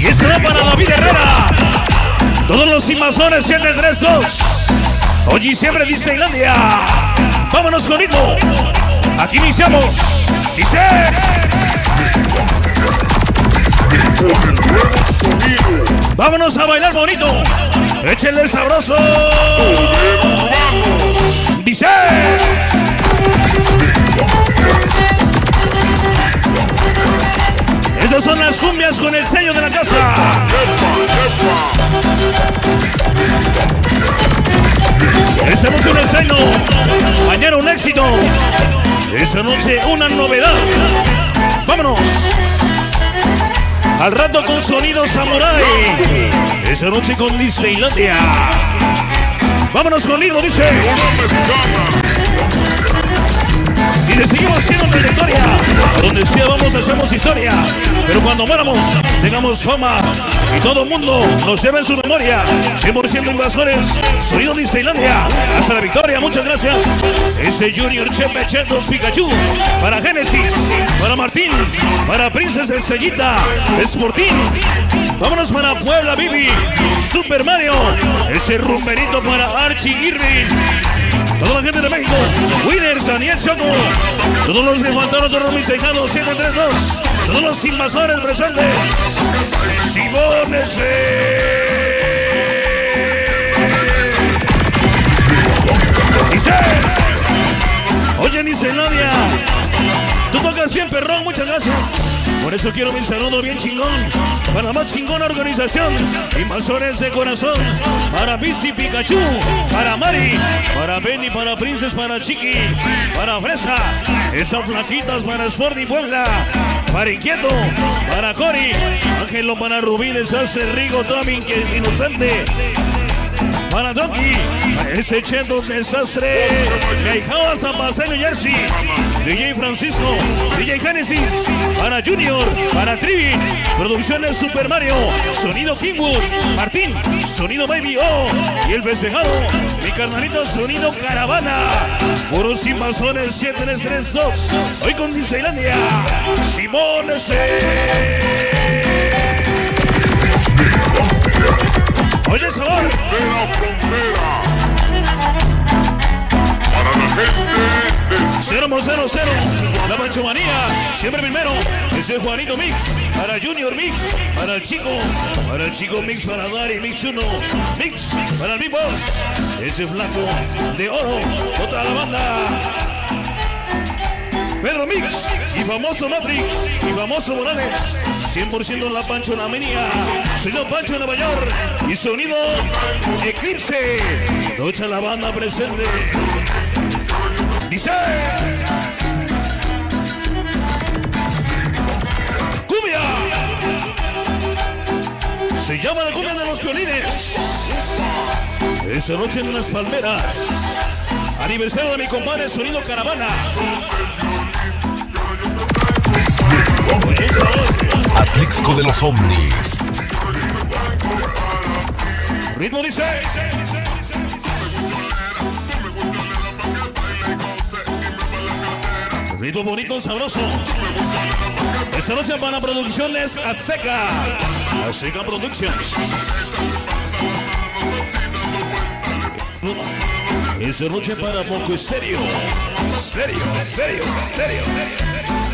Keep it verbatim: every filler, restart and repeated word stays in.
Y este va para David Herrera. Todos los invasores siete tres dos. Hoy y siempre Disneylandia. Vámonos con ritmo. Aquí iniciamos. Dice. Vámonos a bailar bonito. Échenle sabroso. Dice. Estas son las cumbias con el sello de la casa. Esta noche un estreno, mañana un éxito. Esta noche una novedad. Vámonos. Al rato con sonido samurai. Esta noche con Disneylandia. Vámonos con Lido, dice. Y seguimos haciendo trayectoria. A donde sea vamos, hacemos historia. Pero cuando muéramos, tengamos fama y todo el mundo nos lleve en su memoria. cien por ciento invasores, sonido Disneylandia. Hasta la victoria, muchas gracias. Ese Junior Chepe Chetos Pikachu. Para Génesis, para Martín, para Princesa Estrellita, Sportín. Vámonos para Puebla Bibi, Super Mario. Ese rumberito para Archie Irving. Toda la gente de México, Winners, Daniel Choco. Todos los que faltaron, todos mis dejados, siete tres dos. Todos los invasores presentes. Simón dice. Oye, Disneylandia, tú tocas bien, perrón, muchas gracias. Por eso quiero mi saludo bien chingón para la más chingona organización. Invasores de corazón. Para Bici Pikachu. Para Mari. Para Benny. Para Princess. Para Chiqui. Para Fresa. Esas flaquitas para Sporting Puebla. Para Inquieto. Para Cori. Ángelo. Para Rubí. Deshace Rigo. Tommy. Que es inocente. Para Donkey, ese Cheto Desastre, Caijaba, San Marcelo, Jersey, D J Francisco, D J Genesis, para Junior, para Trivi, Producciones Super Mario, Sonido Kingwood, Martín, Sonido Baby O, y el festejado, mi carnalito Sonido Caravana, puros invasores siete tres tres dos, hoy con Disneylandia, Simón C. Oye, sabor. Para la gente cero cero cero. La Manchomanía. Siempre primero. Ese Juanito Mix. Para Junior Mix. Para el chico. Para el chico Mix. Para Dari Mix uno. Mix. Para el Big Boss. Ese flaco de oro. Toda la banda. Pedro Mix y famoso Matrix y famoso Morales, cien por ciento la Pancho la Menía, señor Pancho de Nueva York y sonido Eclipse, toda la banda presente. Dice cumbia, se llama la cumbia de los violines. Esta noche en las palmeras, aniversario de mi compadre Sonido Caravana. Atlixco de los Ovnis. Ritmo dice. Ritmo bonito, sabroso. Esta noche para producciones Azteca. Azteca Productions. Esta noche para Poco Estéreo. Estéreo, estéreo, estéreo.